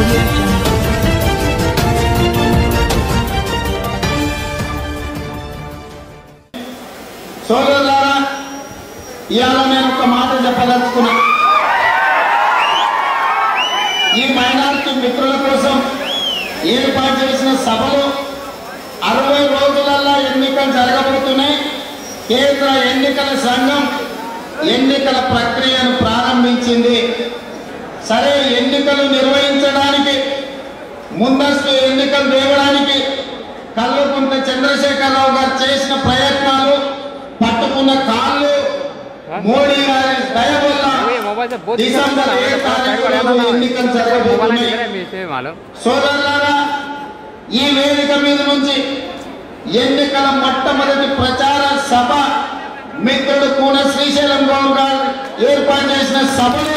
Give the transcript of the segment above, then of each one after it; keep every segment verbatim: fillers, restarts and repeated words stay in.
సోదరులారా, ఇవాళ నేను ఒక మాట చెప్పదలుచుకున్నా. ఈ మైనారిటీ మిత్రుల కోసం ఏర్పాటు చేసిన సభలు అరవై రోజులలో ఎన్నికలు జరగబోతున్నాయి. కేంద్ర ఎన్నికల సంఘం ఎన్నికల ప్రక్రియను ప్రారంభించింది. సరే, ఎన్నికలు నిర్వహించడానికి, ముందస్తు ఎన్నికలు తేవడానికి కల్వకుంట్ల చంద్రశేఖరరావు గారు చేసిన ప్రయత్నాలు, పట్టుకున్న కాళ్ళు మోడీ గారి దయ వల్ల డిసెంబర్ ఏడు తారీఖు ఎన్నికలు జరగబోతున్నాయి. సోదరులారా, ఈ వేదిక మీద నుంచి ఎన్నికల మొట్టమొదటి ప్రచార సభ మిత్రుడు కూన శ్రీశైలం గౌడ్ గారు ఏర్పాటు చేసిన సభను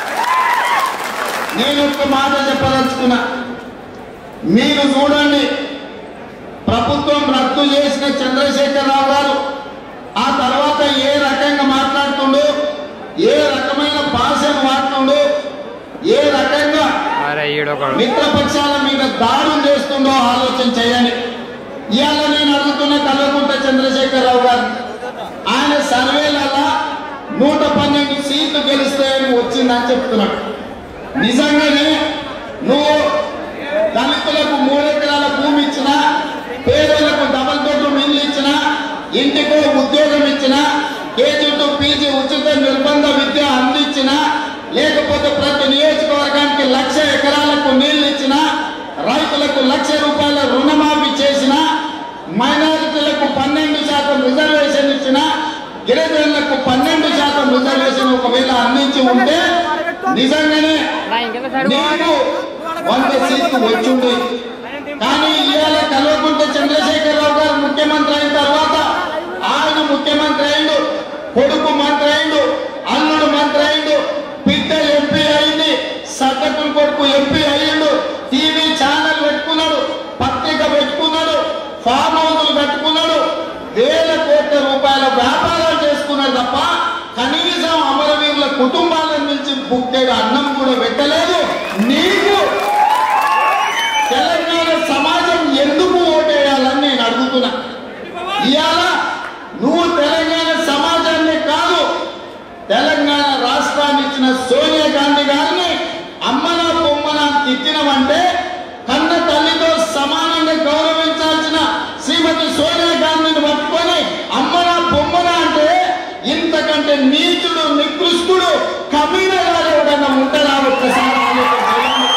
నేను ఒక మాట చెప్పదలుచుకున్నా. మీరు చూడండి, ప్రభుత్వం రద్దు చేసిన చంద్రశేఖరరావు గారు ఆ తర్వాత ఏ రకంగా మాట్లాడుతుండో, ఏ రకమైన భాషను వాడుతుండో, ఏ రకంగా మిత్రపక్షాల మీద దాడులు చేస్తుండో ఆలోచన చేయండి. ఇవాళ నేను అడుగుతున్న కల్వకుంట్ల చంద్రశేఖరరావు గారు, ఆయన సర్వేలలో నూట పన్నెండు సీట్లు గెలుస్తాయని వచ్చిందని చెప్తున్నాడు. నిజంగానే నువ్వు దళితులకు మూడెకరాల భూమి ఇచ్చినా, పేదలకు డబల్ బెడ్రూమ్ ఇల్లు ఇచ్చినా, ఇంటికో ఉద్యోగం ఇచ్చినా, కేజీ టు పీజీ ఉచిత నిర్బంధ విద్య అందించినా, లేకపోతే ప్రతి నియోజకవర్గానికి లక్ష ఎకరాలకు నీళ్లు ఇచ్చినా, రైతులకు లక్ష రూపాయల రుణమాఫీ చేసినా, మైనారిటీలకు పన్నెండు శాతం రిజర్వేషన్ ఇచ్చినా, గిరిజనులకు పన్నెండు శాతం రిజర్వేషన్ ఒకవేళ అందించి ఉంటే నిజంగానే నీకు వంద సీట్లు వచ్చింది. కానీ ఇవాళ కల్వకుంట్ల చంద్రశేఖరరావు గారు ముఖ్యమంత్రి అయిన తర్వాత ఆయన ముఖ్యమంత్రి అయిండు, కొడుకు మంత్రి అయిండు, అల్లుడు మంత్రి అయిండు, బిడ్డ ఎంపీ అయింది, సర్కకుల కొడుకు ఎంపీ అయ్యిండు, టీవీ ఛానల్ పెట్టుకున్నాడు, పత్రిక పెట్టుకున్నాడు, ఫామ్ హౌస్లు కట్టుకున్నాడు, వేల కోట్ల రూపాయల వ్యాపారాలు చేసుకున్నాడు తప్ప కనీసం అమరవీరుల కుటుంబాలను నుంచి బుక్కేడు అన్నం కూడా పెట్టలేదు. నీకు తెలంగాణ సమాజం ఎందుకు ఓటేయాలని నేను అడుగుతున్నా. ఇవాళ నువ్వు తెలంగాణ సమాజాన్ని కాదు, తెలంగాణ రాష్ట్రాన్ని ఇచ్చిన సోనియా గాంధీ గారిని అమ్మనా బొమ్మనా తిట్టినవంటే, కన్న తల్లితో సమానంగా గౌరవించాల్సిన శ్రీమతి సోనియా గాంధీని పట్టుకొని అమ్మనా బొమ్మనా అంటే ఇంతకంటే నీచుడు, నికృష్టుడు, కమీనగాడు ఎవడన్నా ఉంటాడా? ఒక్కసారి ఆలోచన చేయండి.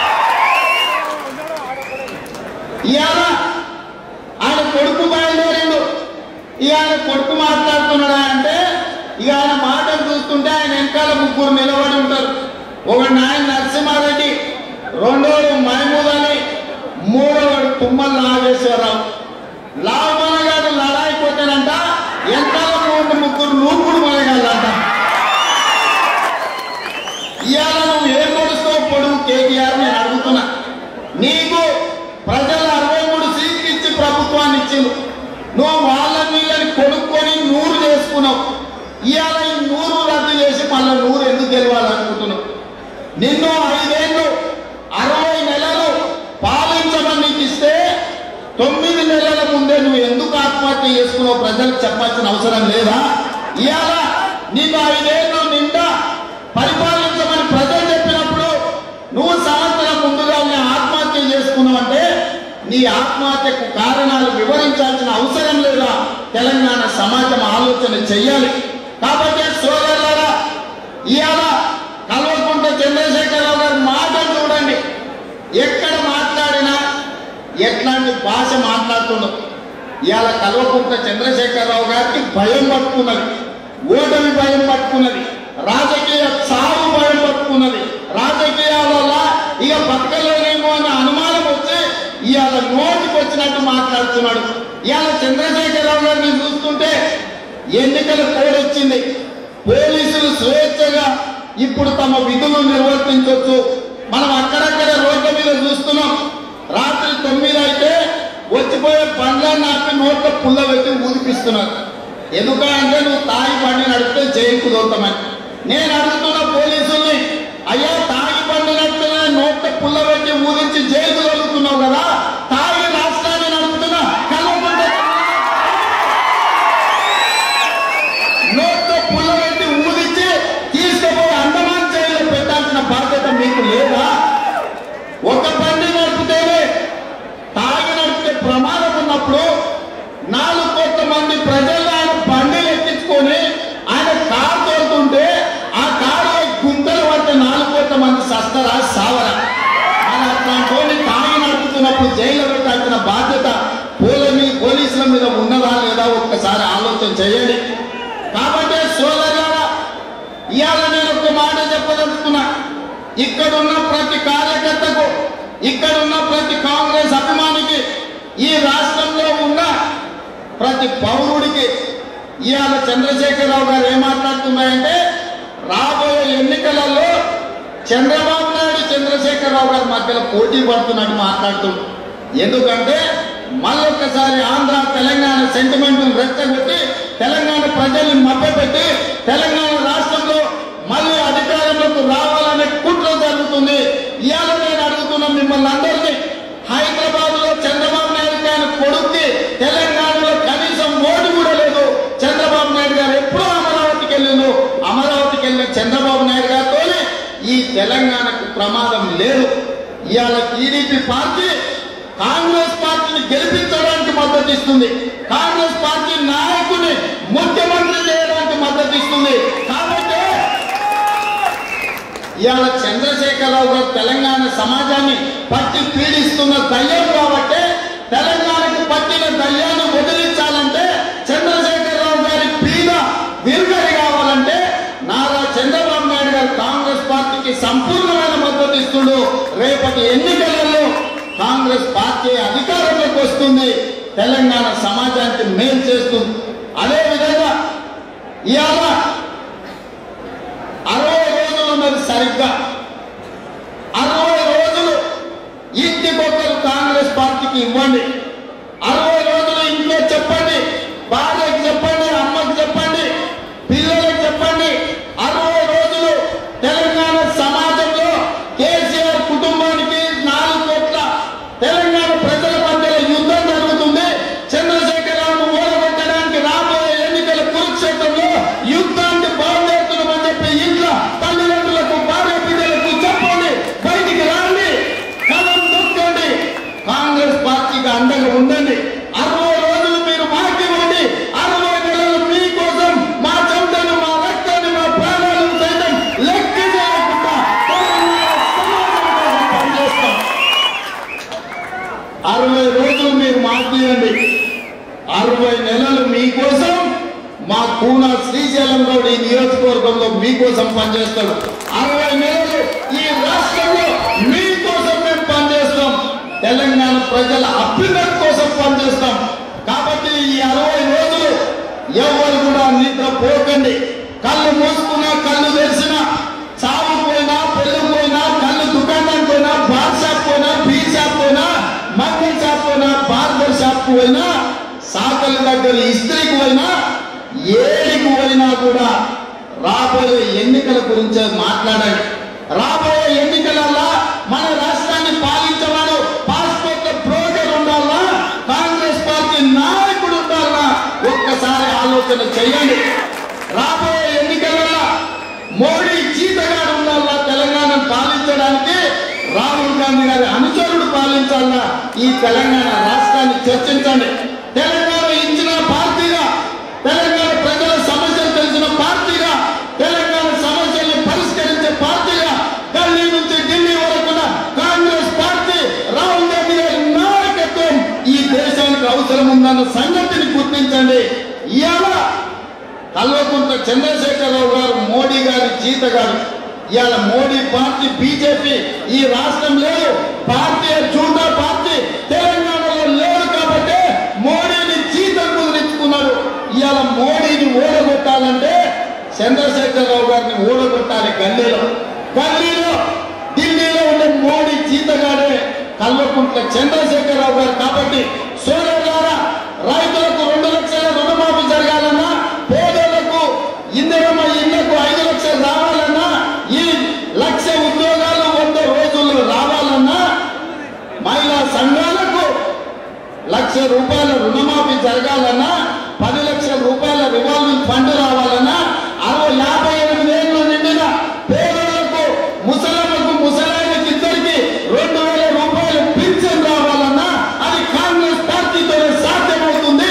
ఇవాళ ఆయన కొడుకు బయలుదేరిండు, ఇవాళ కొడుకు మాట్లాడుతున్నాడా అంటే ఇక ఆయన మాటలు చూస్తుంటే ఆయన వెనకాల ముగ్గురు నిలబడి ఉంటారు. ఒక నాయన నరసింహారెడ్డి, రెండోడు మహమూద్ అలీ, మూడోవాడు తుమ్మల నాగేశ్వరరావు. లాభమనగాడు లడాయిపోతానంట, వెనకాల మూడు ముగ్గురు నూపుడు మనగాళ్ళంట. ఇవాళ నువ్వు ఏం పొడుస్తావు పొడుగు కేటీఆర్ నేను అడుగుతున్నా. నీకు ప్రజలు అరవై మూడు సీట్లు ఇచ్చి ప్రభుత్వాన్ని ఇచ్చింది, నువ్వు వాళ్ళ నీళ్ళని కొనుక్కొని నూరు చేసుకున్నావు. ఇవాళ ఈ నూరు రద్దు చేసి మళ్ళీ నూరు ఎందుకు గెలవాలనుకుంటున్నావు? నిన్ను ఐదేళ్ళు అరవై నెలలు పాలించమని నీకు ఇస్తే తొమ్మిది నెలల ముందే నువ్వు ఎందుకు ఆత్మహత్య చేసుకున్నావు ప్రజలకు చెప్పాల్సిన అవసరం లేదా? ఇవాళ నీకు ఐదేళ్ళు నిండా పరిపాలించమని ప్రజలు చెప్పినప్పుడు నువ్వు సంవత్సరం ముందుగా ఆత్మహత్య చేసుకున్నావు అంటే నీ ఆత్మహత్యకు కారణాలు వివరించాల్సిన అవసరం లేదా? తెలంగాణ సమాజం ఆలోచన చెయ్యాలి. కాబట్టి సోదరులారా, ఇవాళ కల్వకుంట్ల చంద్రశేఖరరావు గారి మాటలు చూడండి. ఎక్కడ మాట్లాడినా ఎట్లాంటి భాష మాట్లాడుతున్నాం. ఇవాళ కల్వకుంట్ల చంద్రశేఖరరావు గారికి భయం పట్టుకున్నది, ఓటమి భయం పట్టుకున్నది, రాజకీయ చావు భయం పట్టుకున్నది. రాజకీయాల ఇక బతకలేనేమో అనే అనుమానం వచ్చి ఇవాళ నోటికి వచ్చినట్టు మాట్లాడుతున్నాడు. ఇవాళ చంద్రశేఖరరావు గారిని చూస్తుంటే ఎన్నికల కోడ్ వచ్చింది, పోలీసులు స్వేచ్ఛగా ఇప్పుడు తమ విధులు నిర్వర్తించవచ్చు. మనం అక్కడక్కడ రోడ్ల మీద చూస్తున్నాం, రాత్రి తొమ్మిది అయితే వచ్చిపోయే బండ్లన్నీ ఆపి నోట్ల పుల్ల పెట్టి ఊదిపిస్తున్నారు. ఎందుకంటే నువ్వు తాగి బండి నడిపితే జైలుకు దొరుకుతామని. నేను అడుగుతున్న పోలీసుల్ని, అయ్యా తాగి బండి నడిపితే నోట్ల పుల్ల పెట్టి చస్తారా సావరా అని అట్లాంటి తాగి నడుపుతున్నప్పుడు జైలు పెట్టాల్సిన బాధ్యత పోలని పోలీసుల మీద ఉన్నదా లేదా ఒక్కసారి ఆలోచన చేయండి. కాబట్టి సోదరులారా, ఇవాళ నేను ఒక మాట చెప్పదలుచుకున్నా. ఇక్కడున్న ప్రతి కార్యకర్తకు, ఇక్కడున్న ప్రతి కాంగ్రెస్ అభిమానికి, ఈ రాష్ట్రంలో ఉన్న ప్రతి పౌరుడికి ఇవాళ చంద్రశేఖరరావు గారు ఏం మాట్లాడుతున్నాయంటే, రాబోయే ఎన్నికలలో చంద్రబాబు నాయుడు చంద్రశేఖరరావు గారి మధ్యలో పోటీ పడుతున్నట్టు మాట్లాడుతున్నాడు. ఎందుకంటే మళ్ళొక్కసారి ఆంధ్ర తెలంగాణ సెంటిమెంట్ రెచ్చగొట్టి తెలంగాణ ప్రజల్ని మభ్యపెట్టి తెలంగాణ రాష్ట్రంలో మళ్ళీ అధికారంలోకి రావాలనే కుట్ర జరుగుతుంది. ఇవాళ నేను అడుగుతున్నా మిమ్మల్ని అందరినీ, హైదరాబాద్ లో చంద్రబాబు నాయుడు గారి కొడుక్కి తెలంగాణలో కనీసం ఓటు కూడా లేదు. చంద్రబాబు నాయుడు గారు ఎప్పుడో అమరావతికి వెళ్ళిండు. అమరావతికి వెళ్ళిన చంద్రబాబు నాయుడు గారితో ఈ తెలంగాణకు ప్రమాదం లేదు. ఇవాళ టీడీపీ పార్టీ కాంగ్రెస్ పార్టీని గెలిపించడానికి మద్దతు ఇస్తుంది. కాంగ్రెస్ పార్టీ నాయకుని ముఖ్యమంత్రి చేయడానికి మద్దతు ఇస్తుంది. కాబట్టి ఇవాళ చంద్రశేఖరరావు గారు తెలంగాణ సమాజాన్ని పట్టి పీడిస్తున్న దయ్యం కాబట్టి తెలంగాణకు పట్టిన దయ్యాన్ని వదిలించాలంటే, చంద్రశేఖరరావు గారి పీడ విరుగడి కావాలంటే నారా చంద్రబాబు నాయుడు గారు కాంగ్రెస్ పార్టీకి సంపూర్ణమైన మద్దతు ఇస్తుండు. రేపటి ఎన్నికలలో కాంగ్రెస్ పార్టీ అధికారంలోకి వస్తుంది, తెలంగాణ సమాజానికి మేలు చేస్తుంది. అదేవిధంగా ఇవాళ అరవై రోజులు ఉన్నది సరిగ్గా అరవై రోజులు ఇంటికొకరు కాంగ్రెస్ పార్టీకి ఇవ్వండి. అరవై రోజులు ఇంట్లో చెప్పండి, భార్యకి చెప్పండి, అమ్మకి చెప్పండి, పిల్లలకు చెప్పండి. అరవై రోజులు తెలంగాణ సమాజంలో కేసీఆర్ కుటుంబానికి నాలుగు కోట్ల తెలంగాణ ప్రజల మధ్యలో యుద్ధం జరుగుతుంది. చంద్రశేఖరరావును ఓడగొట్టడానికి రాబోయే ఎన్నికల కురుక్షేత్రంలో యుద్ధానికి బయలుదేరుతున్నామని చెప్పి ఇంట్లో తల్లిదండ్రులకు, భార్య బిడ్డలకు చెప్పండి, బయటికి రండి, కలం దొక్కండి, కాంగ్రెస్ పార్టీకి అండగా ఉండండి. అరవై రోజులు మీరు మాకివ్వండి. అరవై నెలలు మీకోసం మా చెమటను, మా రక్తాన్ని, మా ప్రాణాలను సైతం లెక్క చేయకుండా పనిచేస్తాం. అరవై రోజులు మీరు మాకివ్వండి. అరవై నెలలు మీకోసం మా కూన శ్రీశైలం గౌడ్ ఈ నియోజకవర్గంలో మీకోసం పనిచేస్తాడు. అరవై నెలలు ఈ రాష్ట్రంలో మీకోసం మేము పనిచేస్తాం. తెలంగాణ ప్రజల అభ్యున్నతి కోసం పనిచేస్తాం. కాబట్టి ఈ అరవై రోజులు ఎవరు కూడా నిద్ర పోకండి. కళ్ళు మూసుకున్నా, కళ్ళు తెరిచినా, చావు పోయినా, పెళ్లి పోయినా, కళ్ళు దుకాణానికి పోయినా, బార్ షాప్ పోయినా, బీ షాప్ పోయినా, మంగళ షాప్ పోయినా, బార్బర్ షాప్ పోయినా, సాకలి దగ్గర ఇస్త్రీకి పోయినా, ఏడికి పోయినా కూడా రాబోయే ఎన్నికల గురించి మాట్లాడండి. రాబోయే ఎన్నికలలో మన రాష్ట్రాన్ని పాలించవాడు పాస్పోర్ట్ బ్రోకర్ ఉండాలా, కాంగ్రెస్ పార్టీ నాయకుడు ఉండాలా, ఒక్కసారి ఆలోచన చేయండి. రాబోయే ఎన్నికలలో మోడీ చీతగాడు ఉండాలా, తెలంగాణను పాలించడానికి రాహుల్ గాంధీ గారి అనుచరుడు పాలించాలా. ఈ తెలంగాణ రాష్ట్రాన్ని చర్చించండి. తెలంగాణ ఇచ్చిన పార్టీగా, తెలంగాణ ప్రజల సమస్యలు తెలిసిన పార్టీగా, తెలంగాణ సమస్యలను పరిష్కరించే పార్టీగా ఢిల్లీ నుంచి ఢిల్లీ వరకు కాంగ్రెస్ పార్టీ, రాహుల్ గాంధీ గారి నాయకత్వం ఈ దేశానికి అవసరం ఉందన్న సంగతిని గుర్తించండి. ఇవాళ కల్వకుంట్ల చంద్రశేఖరరావు గారు మోడీ గారి జీతగారు. ఇవాళ మోడీ పార్టీ, బీజేపీ ఈ రాష్ట్రం లేదు, పార్టీ చూడా పార్టీ తెలంగాణలో లేదు కాబట్టి మోడీని జీతం కుదిరించుకున్నారు. ఇవాళ మోడీని ఓడగొట్టాలంటే చంద్రశేఖరరావు గారిని ఓడగొట్టాలి. గల్లీలో గల్లీలో ఢిల్లీలో ఉండే మోడీ జీతగాడే కల్వకుంట్ల చంద్రశేఖరరావు గారు. కాబట్టి సోదరులారా, రైతులకు రెండు లక్షల రుణమాఫీ జరగాలన్నా, పేదలకు ఇందిరమ్మ ఇళ్లకు ఐదు లక్షలు రావాలన్నా, ఈ లక్ష ఉద్యోగాలు వంద రోజుల్లో రావాలన్నా, మహిళా సంఘాలకు లక్ష రూపాయల రుణమాఫీ జరగాలన్నా, పది లక్షల రూపాయల రివాల్వింగ్ ఫండ్ రావాలన్నా, అరవై యాభై ఎనిమిది ఏళ్ళు నిండిన పేదలకు, ముసలమ్మకు, ముసలాయనకి ఇద్దరికి రెండు వేల రూపాయలు పింఛన్ రావాలన్నా అది కాంగ్రెస్ పార్టీతోనే సాధ్యమవుతుంది.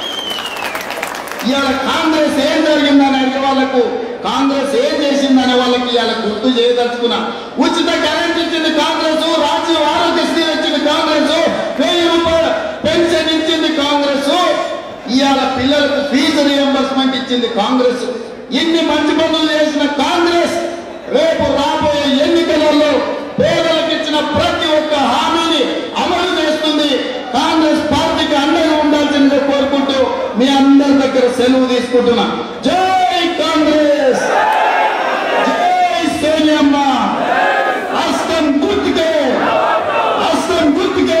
ఇవాళ కాంగ్రెస్ ఏం జరిగిందని అడిగే వాళ్ళకు, కాంగ్రెస్ ఏం చేసిందనే వాళ్ళకి ఇవాళ గుర్తు చేయదలుచుకున్నా. ఉచిత కరెంట్ ఇచ్చింది కాంగ్రెస్, రాజీవ్ ఆరోగ్యశ్రీ ఇచ్చింది కాంగ్రెస్, వెయ్యి రూపాయల పెన్షన్ ఇచ్చింది కాంగ్రెస్, ఇవాళ పిల్లలకు ఫీజు రియంబర్స్మెంట్ ఇచ్చింది కాంగ్రెస్. ఇన్ని మంచి పనులు చేసిన కాంగ్రెస్ రేపు రాబోయే ఎన్నికలలో పేదలకు ఇచ్చిన ప్రతి ఒక్క హామీని అమలు చేస్తుంది. కాంగ్రెస్ పార్టీకి అండగా ఉండాల్సిందిగా కోరుకుంటూ మీ అందరి దగ్గర సెలవు తీసుకుంటున్నా. జై కాంగ్రెస్, జై సోనియమ్మ, హస్తం గుర్తుకే, హస్తం గుర్తుకే.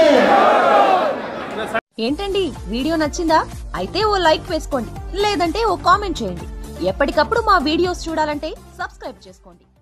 ఏంటండి వీడియో నచ్చిందా? అయితే ఓ లైక్ వేసుకోండి, లేదంటే ఓ కామెంట్ చేయండి. ఎప్పటికప్పుడు మా వీడియోస్ చూడాలంటే సబ్స్క్రైబ్ చేసుకోండి.